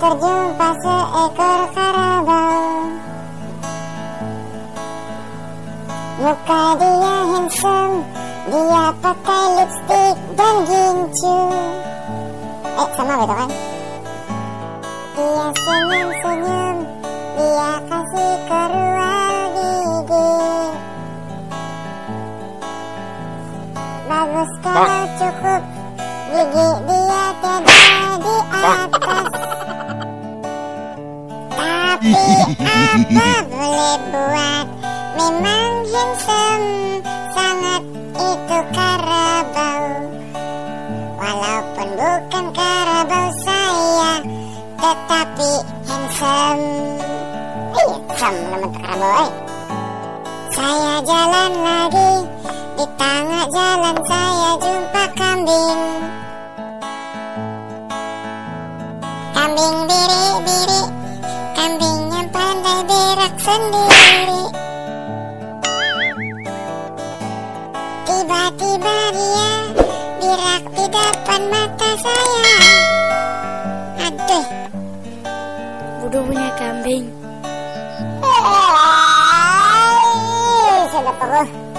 terjumpa seekor karabau. Muka dia handsome, dia pakai lipstick dan gincu. Sama gitu kan? Dia senyum-senyum, dia kasih kerual gigi. Bagus kalau cukup, gigi dia tiada di atas. Tapi apa boleh buat, memang handsome sangat itu karabau. Walaupun bukan karabau saya, tetapi handsome. Handsome nama karabau. Saya jalan lagi, di tengah jalan saya jumpa kambing. Kambing biri-biri, kambing yang pandai berak sendiri. Tiba-tiba dia berak di depan mata saya. Aduh, Budu punya kambing. sudah perut.